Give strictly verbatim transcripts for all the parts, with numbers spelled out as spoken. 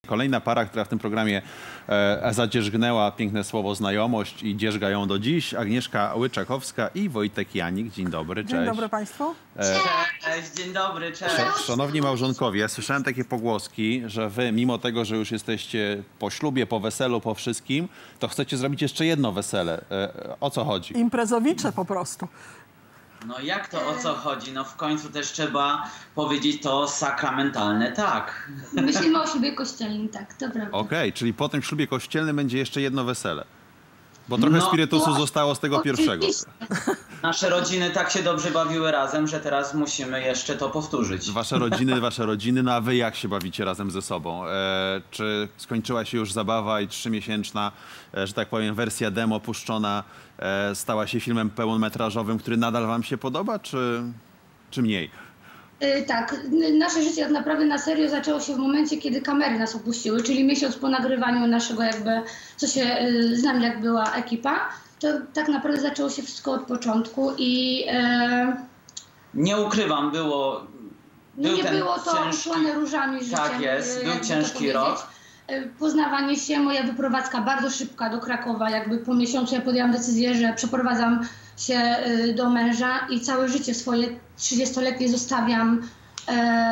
Kolejna para, która w tym programie e, zadzierzgnęła piękne słowo znajomość i dzierzga ją do dziś. Agnieszka Łyczakowska i Wojtek Janik. Dzień dobry, cześć. Dzień dobry Państwu. E, Cześć, dzień dobry, cześć. Szanowni małżonkowie, słyszałem takie pogłoski, że wy, mimo tego, że już jesteście po ślubie, po weselu, po wszystkim, to chcecie zrobić jeszcze jedno wesele. E, o co chodzi? Imprezowicze po prostu. No jak to, o co chodzi? No w końcu też trzeba powiedzieć to sakramentalne tak. Myślimy o ślubie kościelnym, tak, to prawda. Okej, okay, czyli po tym ślubie kościelnym będzie jeszcze jedno wesele. Bo trochę No, spirytusu no, zostało z tego pierwszego. Nasze rodziny tak się dobrze bawiły razem, że teraz musimy jeszcze to powtórzyć. Wasze rodziny, wasze rodziny, no a wy jak się bawicie razem ze sobą? E, czy skończyła się już zabawa i trzymiesięczna, e, że tak powiem, wersja demo puszczona e, stała się filmem pełnometrażowym, który nadal wam się podoba, czy, czy mniej? Yy, tak, n- nasze życie tak naprawdę na serio zaczęło się w momencie, kiedy kamery nas opuściły, czyli miesiąc po nagrywaniu naszego jakby, co się yy, z nami jak była ekipa, to tak naprawdę zaczęło się wszystko od początku i yy, Nie ukrywam, było... no Był nie ten było to ciężki- usłane różami życiem. Tak jest, yy, był jakby to ciężki powiedzieć. rok. Yy, Poznawanie się, moja wyprowadzka bardzo szybka do Krakowa, jakby po miesiącu ja podjęłam decyzję, że przeprowadzam się yy, do męża i całe życie swoje trzydziestoletnie zostawiam. Yy,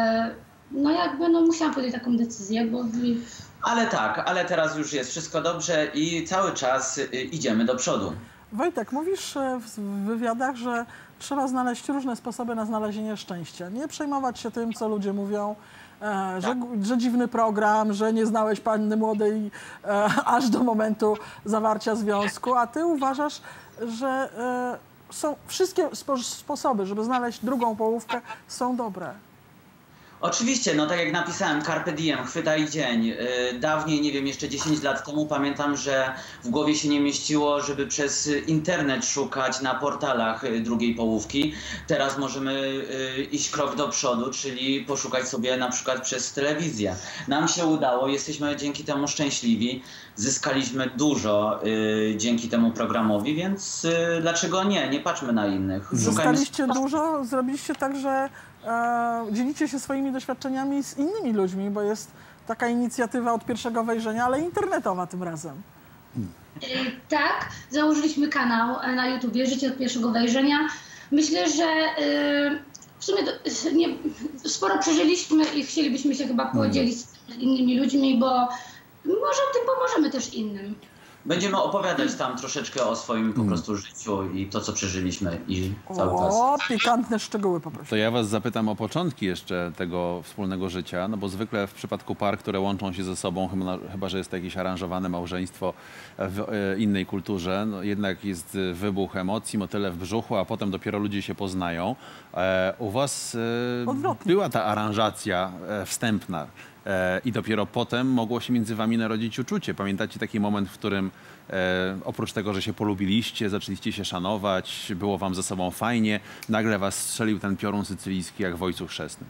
No jakby no musiałam podjąć taką decyzję, bo Ale tak, ale teraz już jest wszystko dobrze i cały czas y, idziemy do przodu. Wojtek, mówisz e, w wywiadach, że trzeba znaleźć różne sposoby na znalezienie szczęścia. Nie przejmować się tym, co ludzie mówią, e, że, że dziwny program, że nie znałeś panny młodej e, aż do momentu zawarcia związku, a ty uważasz, że e, są wszystkie spo, sposoby, żeby znaleźć drugą połówkę, są dobre. Oczywiście, no tak jak napisałem, carpe diem, chwytaj dzień. Yy, Dawniej, nie wiem, jeszcze dziesięć lat temu pamiętam, że w głowie się nie mieściło, żeby przez internet szukać na portalach y, drugiej połówki. Teraz możemy y, iść krok do przodu, czyli poszukać sobie na przykład przez telewizję. Nam się udało, jesteśmy dzięki temu szczęśliwi. Zyskaliśmy dużo y, dzięki temu programowi, więc y, dlaczego nie? Nie patrzmy na innych. Szukajmy- Zyskaliście dużo, zrobiliście tak, że e, dzielicie się swoimi doświadczeniami z innymi ludźmi, bo jest taka inicjatywa od pierwszego wejrzenia, ale internetowa tym razem. Yy, tak, założyliśmy kanał e, na YouTubie Życie od pierwszego wejrzenia. Myślę, że yy, w sumie do, nie, sporo przeżyliśmy i chcielibyśmy się chyba podzielić z innymi ludźmi, bo może tym pomożemy też innym. Będziemy opowiadać tam troszeczkę o swoim po prostu życiu i to, co przeżyliśmy i cały czas. O, pikantne szczegóły po prostu. To ja was zapytam o początki jeszcze tego wspólnego życia, no bo zwykle w przypadku par, które łączą się ze sobą, chyba, chyba że jest to jakieś aranżowane małżeństwo w e, innej kulturze, no jednak jest wybuch emocji, motyle w brzuchu, a potem dopiero ludzie się poznają. E, u was e, Odwrotnie. była ta aranżacja e, wstępna. E, I dopiero potem mogło się między wami narodzić uczucie. Pamiętacie taki moment, w którym e, oprócz tego, że się polubiliście, zaczęliście się szanować, było wam ze sobą fajnie, nagle was strzelił ten piorun sycylijski jak w Ojcu Chrzestnym.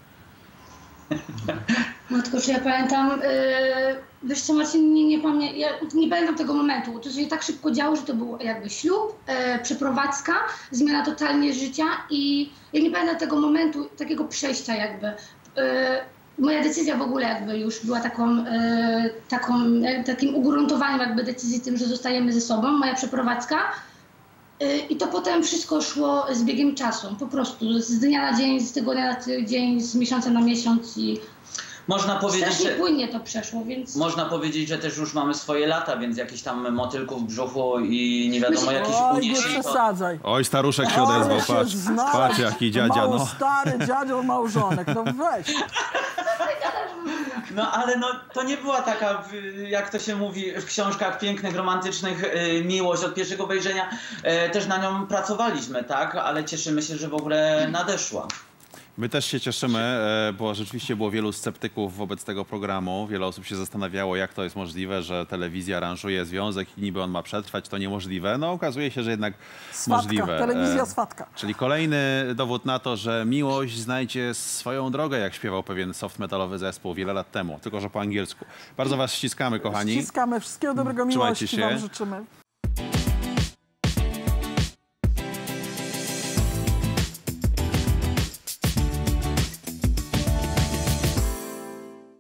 Matko, czy ja pamiętam, yy, wiesz co Marcin, nie, nie, pamię- ja nie pamiętam tego momentu. To się tak szybko działo, że to był jakby ślub, yy, przeprowadzka, zmiana totalnie życia i ja nie pamiętam tego momentu, takiego przejścia jakby. Yy, Moja decyzja w ogóle jakby już była taką, yy, taką, yy, takim ugruntowaniem jakby decyzji tym, że zostajemy ze sobą, moja przeprowadzka. Yy, I to potem wszystko szło z biegiem czasu, po prostu z dnia na dzień, z tygodnia na tydzień, z miesiąca na miesiąc i Można powiedzieć, strasznie że, płynnie to przeszło, więc... można powiedzieć, że też już mamy swoje lata, więc jakiś tam motylków w brzuchu i nie wiadomo Myślę- jakieś Oj, nie uniesień. To... przesadzaj. Oj, staruszek się Ale odezwał, się patrz, znalazł. patrz jaki dziadzia, Mało no. stary dziadzio małżonek, no weź. No ale no, to nie była taka, w- jak to się mówi w książkach pięknych, romantycznych, y, miłość od pierwszego wejrzenia. Y, Też na nią pracowaliśmy, tak? Ale cieszymy się, że w ogóle nadeszła. My też się cieszymy, e, bo rzeczywiście było wielu sceptyków wobec tego programu. Wiele osób się zastanawiało, jak to jest możliwe, że telewizja aranżuje związek i niby on ma przetrwać. To niemożliwe. No okazuje się, że jednak Swatka, możliwe. telewizja E, swatka. Czyli kolejny dowód na to, że miłość znajdzie swoją drogę, jak śpiewał pewien soft metalowy zespół wiele lat temu, tylko że po angielsku. Bardzo was ściskamy, kochani. Ściskamy, wszystkiego dobrego, Trzymajcie miłości się. wam życzymy.